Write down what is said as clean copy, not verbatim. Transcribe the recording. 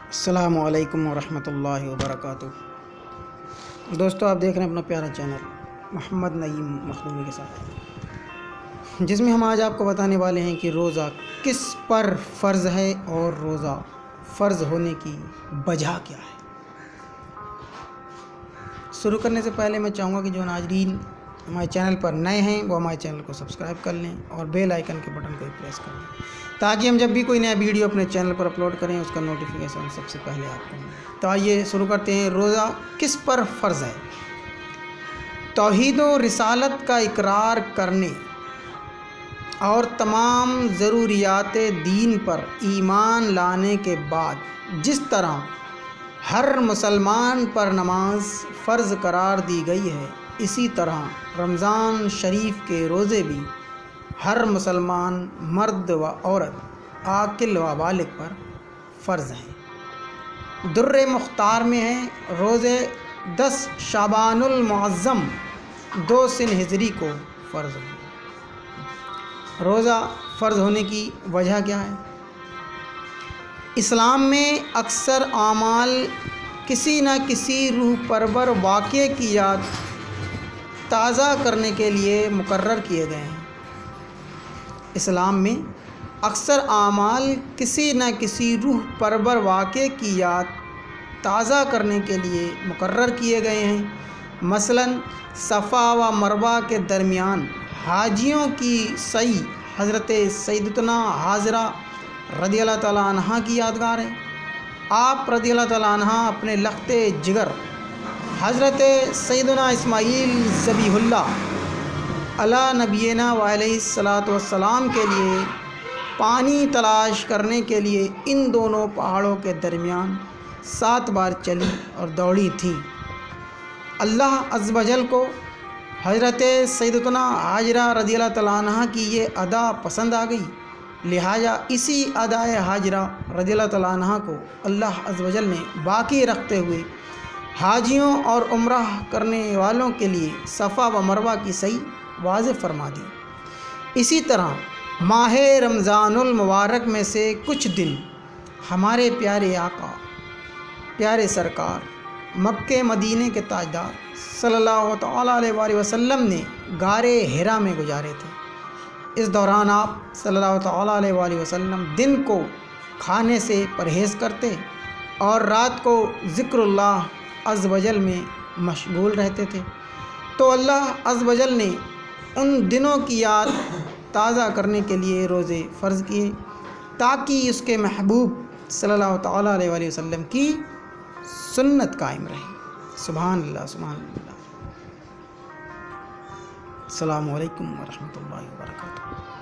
السلام علیکم ورحمۃ اللہ وبرکاتہ۔ دوستو، آپ دیکھ رہے ہیں اپنا پیارا چینل محمد نعیم مخدومی کے ساتھ، جس میں ہم آج آپ کو بتانے والے ہیں کہ روزہ کس پر فرض ہے اور روزہ فرض ہونے کی وجہ کیا ہے۔ شروع کرنے سے پہلے میں چاہوں گا کہ جو ناظرین ہمارے چینل پر نئے ہیں وہ ہمارے چینل کو سبسکرائب کر لیں اور بیل آئیکن کے بٹن کو پریس کر لیں، تاکہ ہم جب بھی کوئی نیا ویڈیو اپنے چینل پر اپلوڈ کریں اس کا نوٹیفیکیشن سب سے پہلے آپ کو ملے۔ تو آئیے شروع کرتے ہیں۔ روزہ کس پر فرض ہے؟ توحید و رسالت کا اقرار کرنے اور تمام ضروریات دین پر ایمان لانے کے بعد جس طرح ہر مسلمان پر نماز فرض قرار دی گئی ہے، اسی طرح رمضان شریف کے روزے بھی ہر مسلمان مرد و عورت عاقل و بالغ پر فرض ہیں۔ در مختار میں ہے روزے 10 شعبان المعظم 2 سن ہجری کو فرض ہوئے۔ روزہ فرض ہونے کی وجہ کیا ہے؟ اسلام میں اکثر اعمال کسی نہ کسی روح پرور واقعے کی یاد تازہ کرنے کے لیے مقرر کیے گئے ہیں۔ اسلام میں اکثر اعمال کسی نہ کسی روح پرور واقعے کی یاد تازہ کرنے کے لیے مقرر کیے گئے ہیں۔ مثلاً صفا و مروہ کے درمیان حاجیوں کی سعی حضرت سیدتنا حاجرہ رضی اللہ تعالیٰ عنہ کی یادگار ہے۔ آپ رضی اللہ تعالیٰ عنہ اپنے لخت جگر حضرت سیدنا اسماعیل ذبیح اللہ علی نبینا و علیہ الصلاۃ والسلام کے لیے پانی تلاش کرنے کے لیے ان دونوں پہاڑوں کے درمیان 7 بار چلی اور دوڑی تھیں۔ اللہ عز و جل کو حضرت سیدتنا حاجرہ رضی اللہ تعالیٰ عنہ کی یہ ادا پسند آ گئی، لہٰذا اسی ادائے حاجرہ رضی اللہ تعالیٰ عنہ کو اللہ عز و جل نے باقی رکھتے ہوئے حاجیوں اور عمرہ کرنے والوں کے لیے صفا و مروہ کی سعی واضح فرما دی۔ اسی طرح ماہ رمضان المبارک میں سے کچھ دن ہمارے پیارے آقا پیارے سرکار مکہ مدینے کے تاجدار صلی اللہ تعالیٰ علیہ وآلہ وسلم نے غار حرا میں گزارے تھے۔ اس دوران آپ صلی اللہ تعالیٰ علیہ وآلہ وسلم دن کو کھانے سے پرہیز کرتے اور رات کو ذکر اللہ عز و جل میں مشغول رہتے تھے۔ تو اللہ عز و جل نے ان دنوں کی یاد تازہ کرنے کے لیے روزے فرض کیے، تاکہ اس کے محبوب صلی اللہ تعالیٰ علیہ وآلہ وسلم کی سنت قائم رہے۔ سبحان اللہ، سبحان اللہ۔ السلام علیکم ورحمۃ اللہ وبرکاتہ۔